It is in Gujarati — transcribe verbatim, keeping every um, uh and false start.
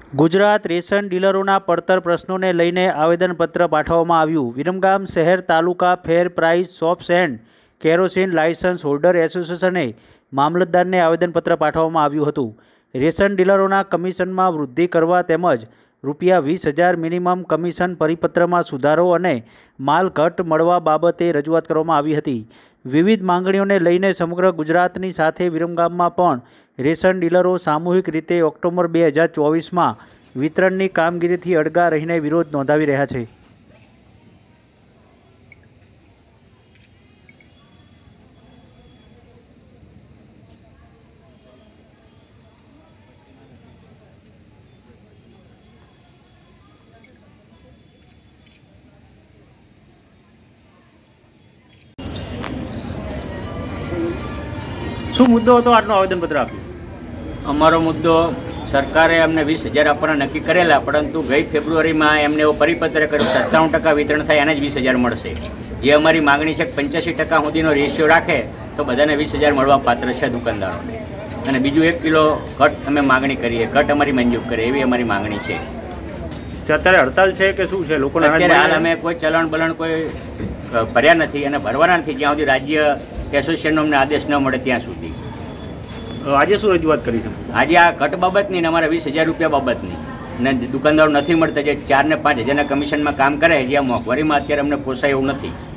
ગુજરાત રેશન ડીલરોના પડતર પ્રશ્નોને લઈને આવેદનપત્ર પાઠવવામાં આવ્યું। વિરમગામ શહેર તાલુકા fair price shops and kerosene licence holder એસોસિએશને મામલતદારને આવેદનપત્ર પાઠવવામાં આવ્યું હતું। રેશન ડીલરોના કમિશનમાં વૃદ્ધિ કરવા તેમજ રૂપિયા વીસ હજાર મિનિમમ કમિશન પરિપત્રમાં સુધારો અને માલ ઘટ મળવા બાબતે રજૂઆત કરવામાં આવી હતી। વિવિધ માંગણીઓને લઈને સમગ્ર ગુજરાતની સાથે વિરમગામમાં પણ રેશન ડીલરો સામૂહિક રીતે ઓક્ટોબર બે હજાર ચોવીસમાં વિતરણની કામગીરીથી અડગા રહીને વિરોધ નોંધાવી રહ્યા છે। શું મુદ્દો હતો આજનો આવેદનપત્ર આપ્યું? અમારો મુદ્દો સરકારે અમને વીસ હજાર આપવાના નક્કી કરેલા, પરંતુ ગઈ ફેબ્રુઆરીમાં એમને એવો પરિપત્ર કર્યો સત્તાણું ટકા વિતરણ થાય એને જ વીસ હજાર મળશે। જે અમારી માગણી છે પંચ્યાસી ટકા સુધીનો રેશિયો રાખે તો બધાને વીસ હજાર મળવા પાત્ર છે દુકાનદારોને। અને બીજું એક કિલો ઘટ અમે માગણી કરીએ, ઘટ અમારી મંજૂર કરે એવી અમારી માગણી છે। અત્યારે હડતાલ છે કે શું છે? લોકોને અત્યારે હાલ અમે કોઈ ચલણ બલણ કોઈ ભર્યા નથી અને ભરવાના નથી જ્યાં સુધી રાજ્ય એસોસિએશનનો અમને આદેશ ન મળે ત્યાં સુધી। આજે શું રજૂઆત કરી છે? આજે આ ઘટ બાબતની ને અમારા વીસ હજાર રૂપિયા બાબતની ને દુકાનદારો નથી મળતા, જે ચાર ને પાંચ હજારના કમિશનમાં કામ કરે, જ્યાં મોંઘવારીમાં અત્યારે અમને પોસાય એવું નથી।